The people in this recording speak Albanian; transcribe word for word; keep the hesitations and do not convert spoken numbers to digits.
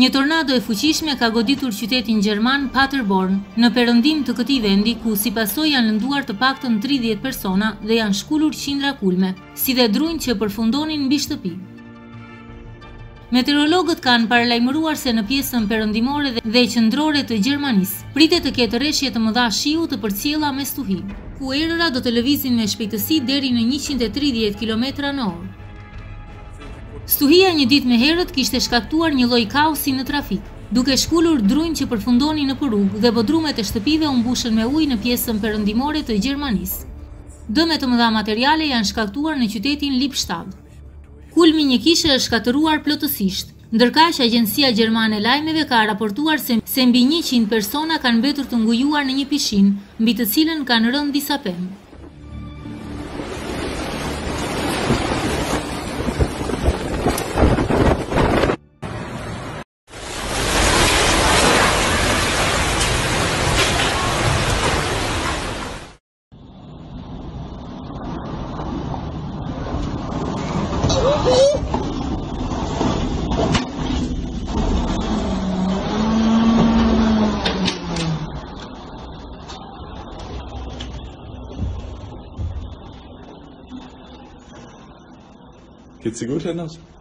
Një tornado e fuqishme ka goditur qytetin gjerman Paderborn në perëndim të këtij vendi ku si pasojë janë lënduar të paktën tridhjetë persona dhe janë shkulur qindra kulme, si dhe drunj që përfundonin mbi shtëpi. Meteorologët kanë paralajmëruar se në pjesën perëndimore dhe qendrore të Gjermanisë pritet të ketë rreshje të mëdha shiu të përcjella me stuhi, ku erëra do të lëvizin me shpejtësi deri në njëqind e tridhjetë kilometra në orë. Stuhia një ditë më herët kishte shkaktuar një lloj kaosi në trafik, duke shkulur drunj që përfundonin në rrugë dhe bodrumet e shtëpive u mbushën me ujë në pjesën perëndimore të Gjermanisë. Dëme të mëdha materiale janë shkaktuar në qytetin Lippstadt. Kulmi një kishe është shkatëruar plotësisht, ndërkaq Agjencia Gjermane e Lajmeve ka raportuar se, se mbi njëqind persona kanë mbetur të ngujuar në një pishinë, mbi të cilën kanë rënë disa pemë. Geht's dir gut, Hennes?